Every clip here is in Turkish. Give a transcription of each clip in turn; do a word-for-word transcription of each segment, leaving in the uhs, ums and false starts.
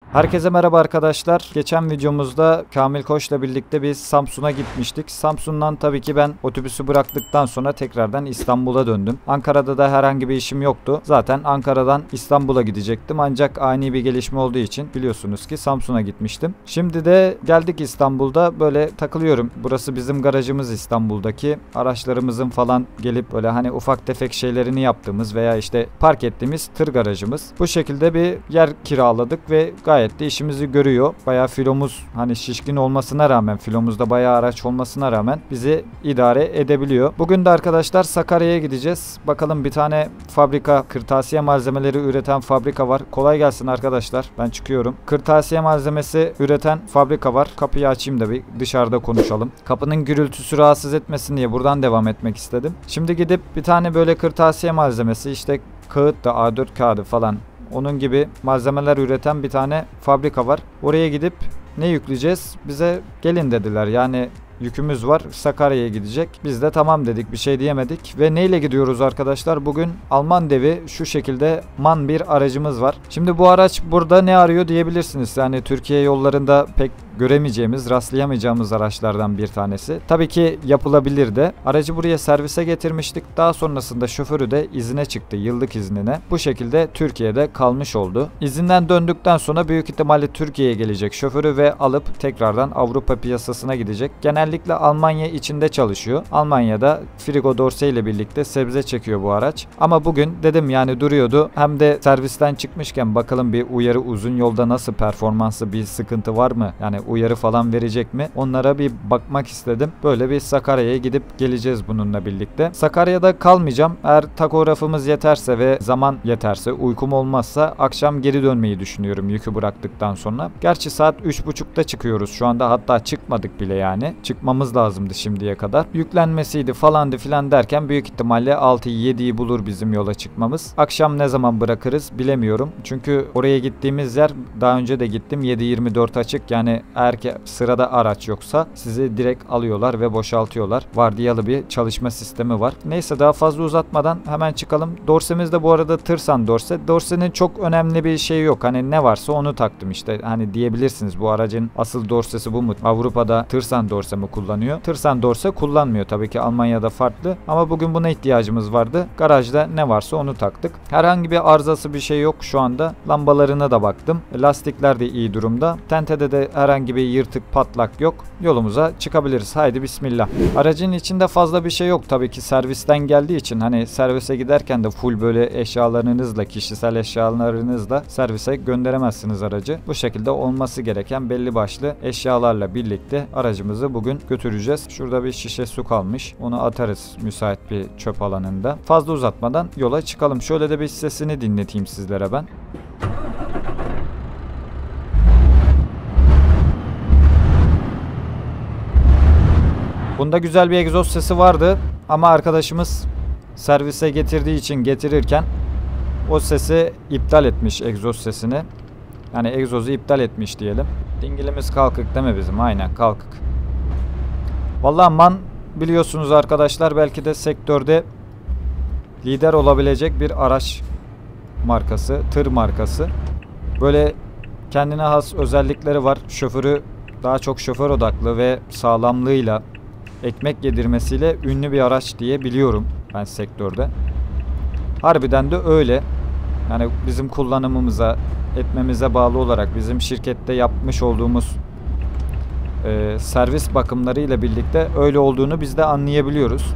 Herkese merhaba arkadaşlar. Geçen videomuzda Kamil Koç'la birlikte biz Samsun'a gitmiştik. Samsun'dan tabii ki ben otobüsü bıraktıktan sonra tekrardan İstanbul'a döndüm. Ankara'da da herhangi bir işim yoktu. Zaten Ankara'dan İstanbul'a gidecektim. Ancak ani bir gelişme olduğu için biliyorsunuz ki Samsun'a gitmiştim. Şimdi de geldik İstanbul'da böyle takılıyorum. Burası bizim garajımız İstanbul'daki. Araçlarımızın falan gelip böyle hani ufak tefek şeylerini yaptığımız veya işte park ettiğimiz tır garajımız. Bu şekilde bir yer kiraladık ve gayet Gayet de işimizi görüyor. Bayağı filomuz hani şişkin olmasına rağmen, filomuzda bayağı araç olmasına rağmen bizi idare edebiliyor. Bugün de arkadaşlar Sakarya'ya gideceğiz. Bakalım bir tane fabrika, kırtasiye malzemeleri üreten fabrika var. Kolay gelsin arkadaşlar. Ben çıkıyorum. Kırtasiye malzemesi üreten fabrika var. Kapıyı açayım da bir dışarıda konuşalım. Kapının gürültüsü rahatsız etmesin diye buradan devam etmek istedim. Şimdi gidip bir tane böyle kırtasiye malzemesi, işte kağıt da A dört kağıdı falan, onun gibi malzemeler üreten bir tane fabrika var. Oraya gidip ne yükleyeceğiz? Bize gelin dediler. Yani yükümüz var. Sakarya'ya gidecek. Biz de tamam dedik. Bir şey diyemedik. Ve neyle gidiyoruz arkadaşlar? Bugün Alman devi şu şekilde MAN bir aracımız var. Şimdi bu araç burada ne arıyor diyebilirsiniz. Yani Türkiye yollarında pek göremeyeceğimiz, rastlayamayacağımız araçlardan bir tanesi. Tabii ki yapılabilir de. Aracı buraya servise getirmiştik. Daha sonrasında şoförü de izine çıktı. Yıllık iznine. Bu şekilde Türkiye'de kalmış oldu. İzinden döndükten sonra büyük ihtimalle Türkiye'ye gelecek şoförü ve alıp tekrardan Avrupa piyasasına gidecek. Genellikle Almanya içinde çalışıyor. Almanya'da Frigo Dorse ile birlikte sebze çekiyor bu araç. Ama bugün dedim yani duruyordu. Hem de servisten çıkmışken bakalım bir uyarı, uzun yolda nasıl, performansı bir sıkıntı var mı? Yani uyarı falan verecek mi? Onlara bir bakmak istedim. Böyle bir Sakarya'ya gidip geleceğiz bununla birlikte. Sakarya'da kalmayacağım. Eğer takografımız yeterse ve zaman yeterse, uykum olmazsa akşam geri dönmeyi düşünüyorum yükü bıraktıktan sonra. Gerçi saat üç buçukta çıkıyoruz şu anda, hatta çıkmadık bile yani. Çıkmamız lazımdı şimdiye kadar. Yüklenmesiydi falandı filan derken büyük ihtimalle altıyı yediyi bulur bizim yola çıkmamız. Akşam ne zaman bırakırız bilemiyorum. Çünkü oraya gittiğimiz yer, daha önce de gittim, yedi yirmi dört açık. Yani eğer ki sırada araç yoksa sizi direkt alıyorlar ve boşaltıyorlar. Vardiyalı bir çalışma sistemi var. Neyse daha fazla uzatmadan hemen çıkalım. Dorsemiz de bu arada Tırsan Dorse. Dorse'nin çok önemli bir şeyi yok. Hani ne varsa onu taktım işte. Hani diyebilirsiniz bu aracın asıl dorsesi bu mu? Avrupa'da Tırsan Dorse mi kullanıyor? Tırsan Dorse kullanmıyor. Tabii ki Almanya'da farklı. Ama bugün buna ihtiyacımız vardı. Garajda ne varsa onu taktık. Herhangi bir arızası bir şey yok şu anda. Lambalarına da baktım. Lastikler de iyi durumda. Tentede de herhangi bir yırtık patlak yok. Yolumuza çıkabiliriz. Haydi bismillah. Aracın içinde fazla bir şey yok. Tabii ki servisten geldiği için hani servise giderken de full böyle eşyalarınızla, kişisel eşyalarınızla servise gönderemezsiniz aracı. Bu şekilde olması gereken belli başlı eşyalarla birlikte aracımızı bugün götüreceğiz. Şurada bir şişe su kalmış. Onu atarız müsait bir çöp alanında. Fazla uzatmadan yola çıkalım. Şöyle de bir sesini dinleteyim sizlere ben. Bunda güzel bir egzoz sesi vardı ama arkadaşımız servise getirdiği için getirirken o sesi iptal etmiş, egzoz sesini. Yani egzozu iptal etmiş diyelim. Dingilimiz kalkık değil mi bizim? Aynen kalkık. Vallahi MAN biliyorsunuz arkadaşlar, belki de sektörde lider olabilecek bir araç markası, tır markası. Böyle kendine has özellikleri var. Şoförü daha çok şoför odaklı ve sağlamlığıyla, ekmek yedirmesiyle ünlü bir araç diye biliyorum ben sektörde. Harbiden de öyle. Yani bizim kullanımımıza, etmemize bağlı olarak bizim şirkette yapmış olduğumuz e, servis bakımlarıyla birlikte öyle olduğunu biz de anlayabiliyoruz.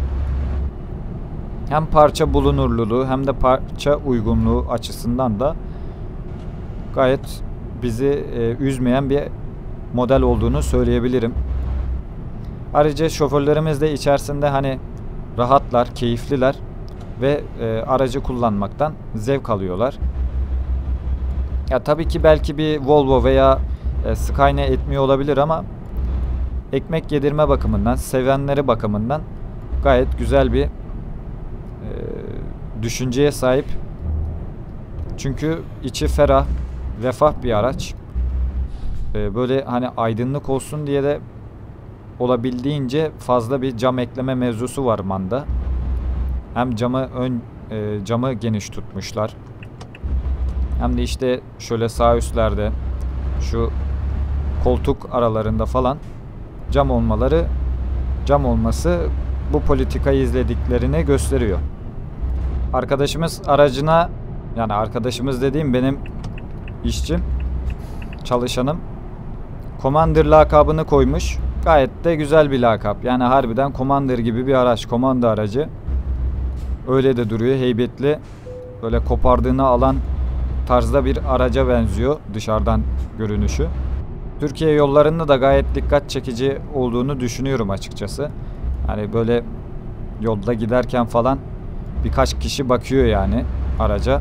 Hem parça bulunurluluğu hem de parça uygunluğu açısından da gayet bizi e, üzmeyen bir model olduğunu söyleyebilirim. Ayrıca şoförlerimiz de içerisinde hani rahatlar, keyifliler ve e, aracı kullanmaktan zevk alıyorlar. Ya tabii ki belki bir Volvo veya e, Scania etmiyor olabilir ama ekmek yedirme bakımından, sevenleri bakımından gayet güzel bir e, düşünceye sahip. Çünkü içi ferah, refah bir araç. E, böyle hani aydınlık olsun diye de olabildiğince fazla bir cam ekleme mevzusu var MAN'da. Hem camı ön e, camı geniş tutmuşlar. hem de işte şöyle sağ üstlerde, şu koltuk aralarında falan cam olmaları, cam olması bu politikayı izlediklerini gösteriyor. Arkadaşımız aracına, yani arkadaşımız dediğim benim işçim, çalışanım, Commander lakabını koymuş. Gayet de güzel bir lakap. Yani harbiden Commander gibi bir araç, komando aracı. Öyle de duruyor, heybetli. Böyle kopardığını alan tarzda bir araca benziyor dışarıdan görünüşü. Türkiye yollarında da gayet dikkat çekici olduğunu düşünüyorum açıkçası. Hani böyle yolda giderken falan birkaç kişi bakıyor yani araca.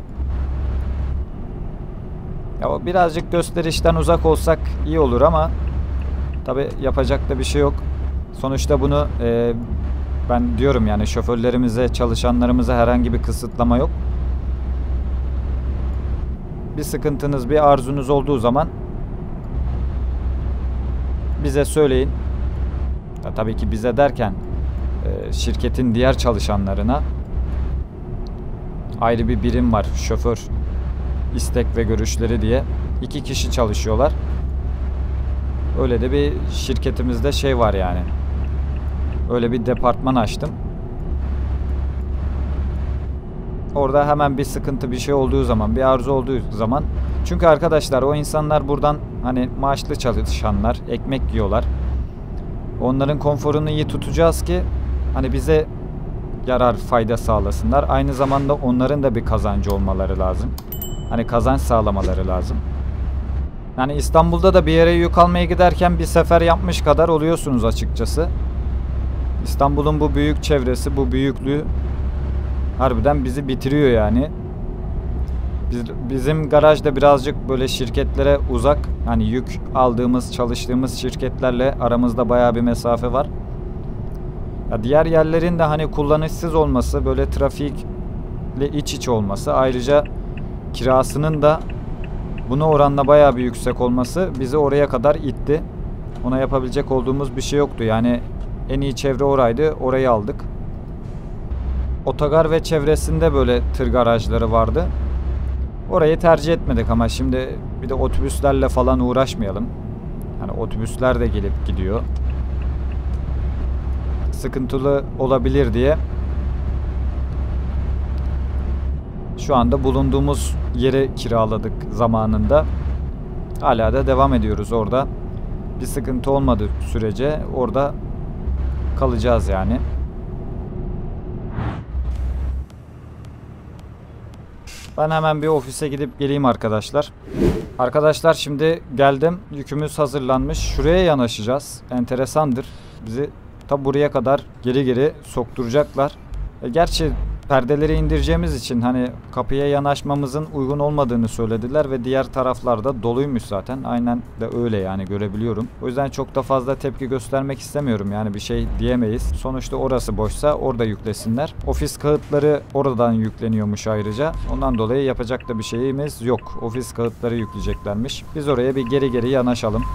Ya birazcık gösterişten uzak olsak iyi olur ama tabi yapacak da bir şey yok. Sonuçta bunu e, ben diyorum yani şoförlerimize, çalışanlarımıza herhangi bir kısıtlama yok. Bir sıkıntınız, bir arzunuz olduğu zaman bize söyleyin. Ya tabii ki bize derken e, şirketin diğer çalışanlarına ayrı bir birim var. Şoför istek ve görüşleri diye. iki kişi çalışıyorlar. Öyle de bir şirketimizde şey var yani. Öyle bir departman açtım. Orada hemen bir sıkıntı, bir şey olduğu zaman, bir arıza olduğu zaman. Çünkü arkadaşlar o insanlar buradan hani maaşlı çalışanlar, ekmek yiyorlar. Onların konforunu iyi tutacağız ki hani bize yarar, fayda sağlasınlar. Aynı zamanda onların da bir kazancı olmaları lazım. Hani kazanç sağlamaları lazım. Yani İstanbul'da da bir yere yük almaya giderken bir sefer yapmış kadar oluyorsunuz açıkçası. İstanbul'un bu büyük çevresi, bu büyüklüğü harbiden bizi bitiriyor yani. Biz, bizim garaj da birazcık böyle şirketlere uzak. Hani yük aldığımız, çalıştığımız şirketlerle aramızda bayağı bir mesafe var. Ya diğer yerlerin de hani kullanışsız olması, böyle trafikle iç içe olması, ayrıca kirasının da buna oranla bayağı bir yüksek olması bizi oraya kadar itti. Ona yapabilecek olduğumuz bir şey yoktu. Yani en iyi çevre oraydı. Orayı aldık. Otogar ve çevresinde böyle tır garajları vardı. Orayı tercih etmedik ama şimdi bir de otobüslerle falan uğraşmayalım. Yani otobüsler de gelip gidiyor. Sıkıntılı olabilir diye şu anda bulunduğumuz yeri kiraladık zamanında. Hala da devam ediyoruz orada. Bir sıkıntı olmadığı sürece orada kalacağız yani. Ben hemen bir ofise gidip geleyim arkadaşlar. Arkadaşlar şimdi geldim. Yükümüz hazırlanmış. Şuraya yanaşacağız. Enteresandır. Bizi ta buraya kadar geri geri sokturacaklar. E gerçi perdeleri indireceğimiz için hani kapıya yanaşmamızın uygun olmadığını söylediler ve diğer taraflarda doluymuş zaten. Aynen de öyle yani, görebiliyorum. O yüzden çok da fazla tepki göstermek istemiyorum. Yani bir şey diyemeyiz. Sonuçta orası boşsa orada yüklesinler. Ofis kağıtları oradan yükleniyormuş ayrıca. Ondan dolayı yapacak da bir şeyimiz yok. Ofis kağıtları yükleyeceklermiş. Biz oraya bir geri geri yanaşalım.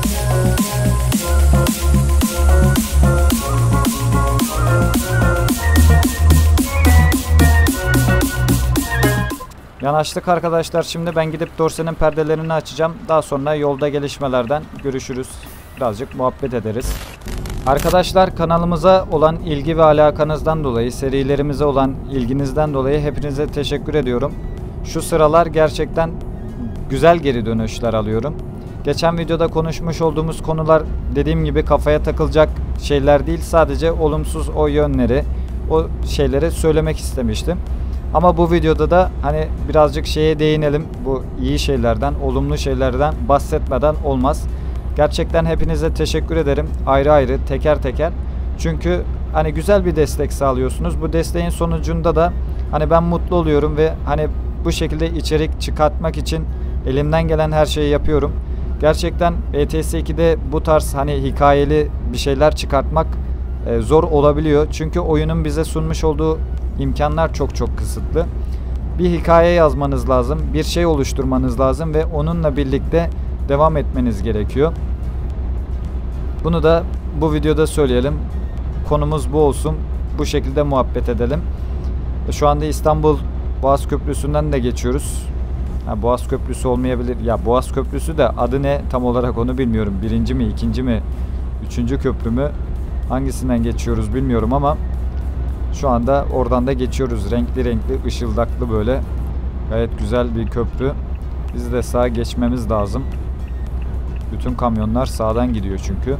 Yanaştık arkadaşlar. Şimdi ben gidip dorsenin perdelerini açacağım. Daha sonra yolda gelişmelerden görüşürüz. Birazcık muhabbet ederiz. Arkadaşlar kanalımıza olan ilgi ve alakanızdan dolayı, serilerimize olan ilginizden dolayı hepinize teşekkür ediyorum. Şu sıralar gerçekten güzel geri dönüşler alıyorum. Geçen videoda konuşmuş olduğumuz konular dediğim gibi kafaya takılacak şeyler değil. Sadece olumsuz o yönleri, o şeyleri söylemek istemiştim. Ama bu videoda da hani birazcık şeye değinelim. Bu iyi şeylerden, olumlu şeylerden bahsetmeden olmaz. Gerçekten hepinize teşekkür ederim. Ayrı ayrı, teker teker. Çünkü hani güzel bir destek sağlıyorsunuz. Bu desteğin sonucunda da hani ben mutlu oluyorum ve hani bu şekilde içerik çıkartmak için elimden gelen her şeyi yapıyorum. Gerçekten E T S iki'de bu tarz hani hikayeli bir şeyler çıkartmak e, zor olabiliyor. Çünkü oyunun bize sunmuş olduğu imkanlar çok çok kısıtlı. Bir hikaye yazmanız lazım, bir şey oluşturmanız lazım ve onunla birlikte devam etmeniz gerekiyor. Bunu da bu videoda söyleyelim. Konumuz bu olsun. Bu şekilde muhabbet edelim. Şu anda İstanbul Boğaz Köprüsü'nden de geçiyoruz. Ha, Boğaz Köprüsü olmayabilir. Ya Boğaz Köprüsü de adı ne tam olarak onu bilmiyorum. Birinci mi, ikinci mi, üçüncü köprü mü? Hangisinden geçiyoruz bilmiyorum ama şu anda oradan da geçiyoruz. Renkli renkli, ışıldaklı böyle. Gayet güzel bir köprü. Biz de sağa geçmemiz lazım. Bütün kamyonlar sağdan gidiyor çünkü.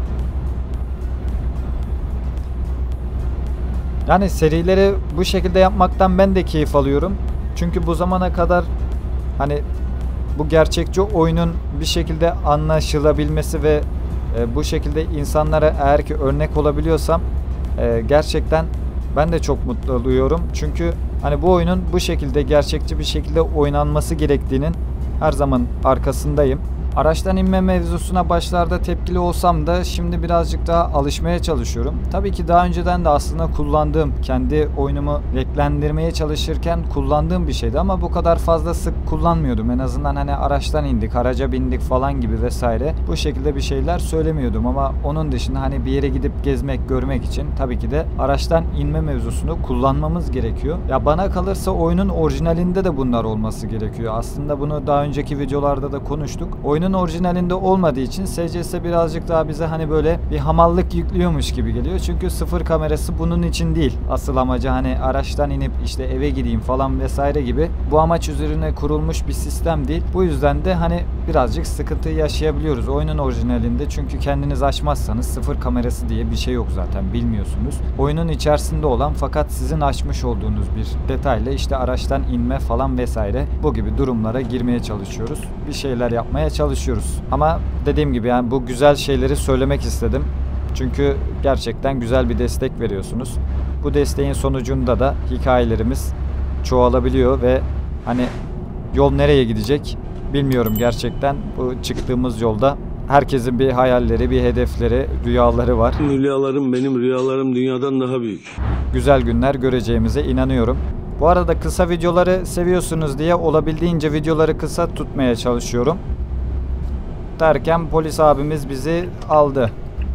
Yani serileri bu şekilde yapmaktan ben de keyif alıyorum. Çünkü bu zamana kadar hani bu gerçekçi oyunun bir şekilde anlaşılabilmesi ve e, bu şekilde insanlara eğer ki örnek olabiliyorsam e, gerçekten ben de çok mutlu oluyorum. Çünkü hani bu oyunun bu şekilde gerçekçi bir şekilde oynanması gerektiğinin her zaman arkasındayım. Araçtan inme mevzusuna başlarda tepkili olsam da şimdi birazcık daha alışmaya çalışıyorum. Tabii ki daha önceden de aslında kullandığım, kendi oyunumu renklendirmeye çalışırken kullandığım bir şeydi ama bu kadar fazla sık kullanmıyordum. En azından hani araçtan indik, araca bindik falan gibi vesaire. Bu şekilde bir şeyler söylemiyordum ama onun dışında hani bir yere gidip gezmek, görmek için tabii ki de araçtan inme mevzusunu kullanmamız gerekiyor. Ya bana kalırsa oyunun orijinalinde de bunlar olması gerekiyor. Aslında bunu daha önceki videolarda da konuştuk. Oyun Oyunun orijinalinde olmadığı için S C S birazcık daha bize hani böyle bir hamallık yüklüyormuş gibi geliyor. Çünkü sıfır kamerası bunun için değil. Asıl amacı hani araçtan inip işte eve gideyim falan vesaire gibi bu amaç üzerine kurulmuş bir sistem değil. Bu yüzden de hani birazcık sıkıntı yaşayabiliyoruz oyunun orijinalinde. Çünkü kendiniz açmazsanız sıfır kamerası diye bir şey yok zaten, bilmiyorsunuz. Oyunun içerisinde olan fakat sizin açmış olduğunuz bir detayla işte araçtan inme falan vesaire bu gibi durumlara girmeye çalışıyoruz. Bir şeyler yapmaya çalışıyoruz. Ama dediğim gibi yani bu güzel şeyleri söylemek istedim. Çünkü gerçekten güzel bir destek veriyorsunuz. Bu desteğin sonucunda da hikayelerimiz çoğalabiliyor ve hani yol nereye gidecek bilmiyorum gerçekten. Bu çıktığımız yolda herkesin bir hayalleri, bir hedefleri, rüyaları var. Rüyalarım benim rüyalarım dünyadan daha büyük. Güzel günler göreceğimize inanıyorum. Bu arada kısa videoları seviyorsunuz diye olabildiğince videoları kısa tutmaya çalışıyorum. Derken polis abimiz bizi aldı.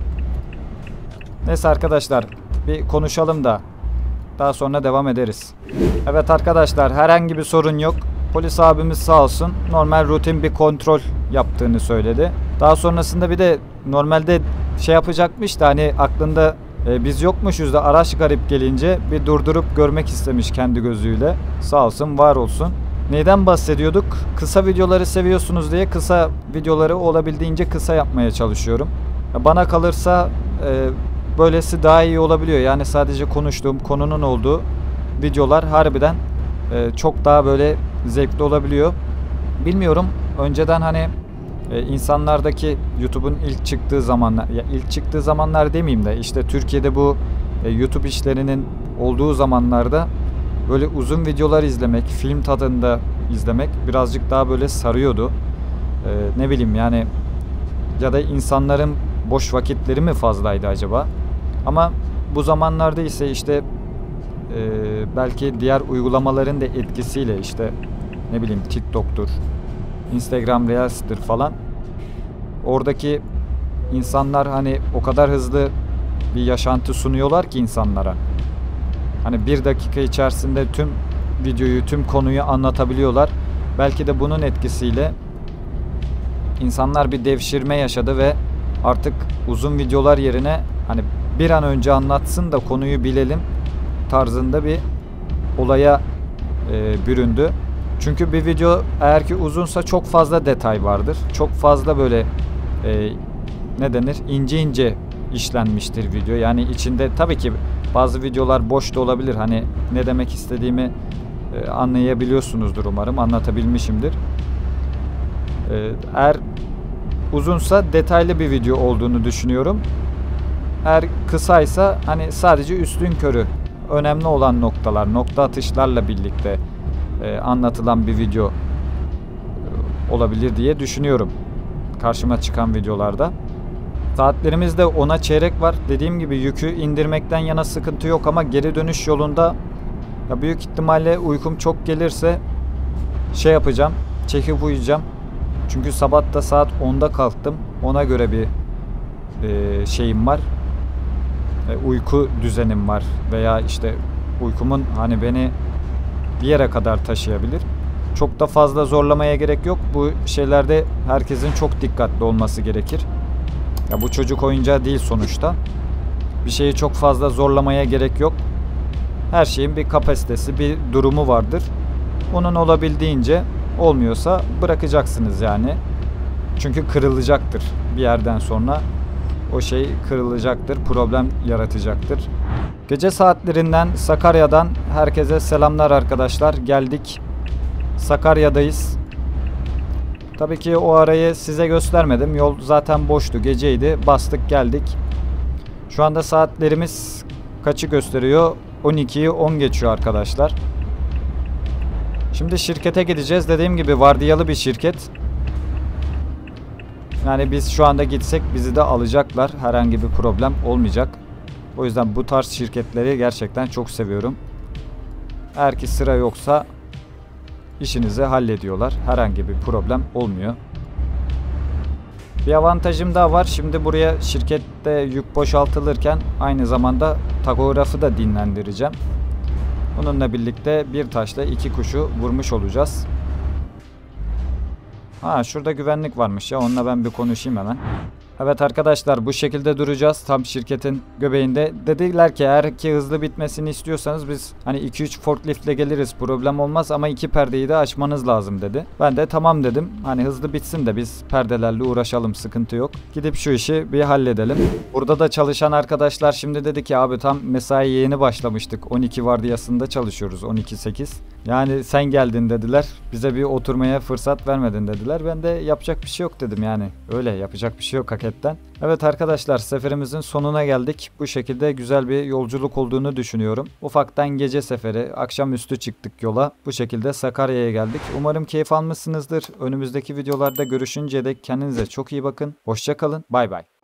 Neyse arkadaşlar bir konuşalım da daha sonra devam ederiz. Evet arkadaşlar herhangi bir sorun yok. Polis abimiz sağ olsun normal rutin bir kontrol yaptığını söyledi. Daha sonrasında bir de normalde şey yapacakmış da hani aklında e, biz yokmuşuz da araç garip gelince bir durdurup görmek istemiş kendi gözüyle. Sağ olsun, var olsun. Neyden bahsediyorduk? Kısa videoları seviyorsunuz diye kısa videoları olabildiğince kısa yapmaya çalışıyorum. Bana kalırsa e, böylesi daha iyi olabiliyor. Yani sadece konuştuğum konunun olduğu videolar harbiden e, çok daha böyle zevkli olabiliyor. Bilmiyorum. Önceden hani e, insanlardaki YouTube'un ilk çıktığı zamanlar, ya ilk çıktığı zamanlar demeyeyim de işte Türkiye'de bu e, YouTube işlerinin olduğu zamanlarda böyle uzun videolar izlemek, film tadında izlemek birazcık daha böyle sarıyordu. Ee, ne bileyim yani ya da insanların boş vakitleri mi fazlaydı acaba? Ama bu zamanlarda ise işte e, belki diğer uygulamaların da etkisiyle işte ne bileyim TikTok'tur, Instagram Reels'tir falan. Oradaki insanlar hani o kadar hızlı bir yaşantı sunuyorlar ki insanlara. Hani bir dakika içerisinde tüm videoyu, tüm konuyu anlatabiliyorlar. Belki de bunun etkisiyle insanlar bir devşirme yaşadı ve artık uzun videolar yerine hani bir an önce anlatsın da konuyu bilelim tarzında bir olaya e, büründü. Çünkü bir video eğer ki uzunsa çok fazla detay vardır. Çok fazla böyle e, ne denir? İnce ince işlenmiştir video. Yani içinde tabii ki bazı videolar boş da olabilir. Hani ne demek istediğimi e, anlayabiliyorsunuzdur umarım. Anlatabilmişimdir. E, eğer uzunsa detaylı bir video olduğunu düşünüyorum. Eğer kısaysa hani sadece üstün körü önemli olan noktalar, nokta atışlarla birlikte e, anlatılan bir video e, olabilir diye düşünüyorum. Karşıma çıkan videolarda. Saatlerimizde ona çeyrek var. Dediğim gibi yükü indirmekten yana sıkıntı yok ama geri dönüş yolunda ya büyük ihtimalle uykum çok gelirse şey yapacağım. Çekip uyuyacağım. Çünkü sabah da saat onda kalktım. Ona göre bir e, şeyim var. E, uyku düzenim var. Veya işte uykumun hani beni bir yere kadar taşıyabilir. Çok da fazla zorlamaya gerek yok. Bu şeylerde herkesin çok dikkatli olması gerekir. Ya bu çocuk oyuncağı değil sonuçta. Bir şeyi çok fazla zorlamaya gerek yok. Her şeyin bir kapasitesi, bir durumu vardır. Onun olabildiğince, olmuyorsa bırakacaksınız yani. Çünkü kırılacaktır bir yerden sonra. O şey kırılacaktır, problem yaratacaktır. Gece saatlerinden Sakarya'dan herkese selamlar arkadaşlar. Geldik. Sakarya'dayız. Tabii ki o arayı size göstermedim. Yol zaten boştu, geceydi. Bastık geldik. Şu anda saatlerimiz kaçı gösteriyor? on ikiyi on geçiyor arkadaşlar. Şimdi şirkete gideceğiz. Dediğim gibi vardiyalı bir şirket. Yani biz şu anda gitsek bizi de alacaklar. Herhangi bir problem olmayacak. O yüzden bu tarz şirketleri gerçekten çok seviyorum. Eğer ki sıra yoksa işinizi hallediyorlar. Herhangi bir problem olmuyor. Bir avantajım daha var. Şimdi buraya şirkette yük boşaltılırken aynı zamanda takografı da dinlendireceğim. Bununla birlikte bir taşla iki kuşu vurmuş olacağız. Ha, şurada güvenlik varmış ya, onunla ben bir konuşayım hemen. Evet arkadaşlar, bu şekilde duracağız tam şirketin göbeğinde. Dediler ki eğer ki hızlı bitmesini istiyorsanız biz hani iki üç forkliftle geliriz, problem olmaz ama iki perdeyi de açmanız lazım dedi. Ben de tamam dedim, hani hızlı bitsin de biz perdelerle uğraşalım, sıkıntı yok. Gidip şu işi bir halledelim. Burada da çalışan arkadaşlar şimdi dedi ki abi tam mesai yeni başlamıştık, on iki vardiyasında çalışıyoruz, on iki sekiz. Yani sen geldin dediler, bize bir oturmaya fırsat vermedin dediler. Ben de yapacak bir şey yok dedim, yani öyle yapacak bir şey yok hakikaten. Evet arkadaşlar, seferimizin sonuna geldik. Bu şekilde güzel bir yolculuk olduğunu düşünüyorum. Ufaktan gece seferi, akşamüstü çıktık yola. Bu şekilde Sakarya'ya geldik. Umarım keyif almışsınızdır. Önümüzdeki videolarda görüşünceye dek kendinize çok iyi bakın. Hoşça kalın. Bay bay.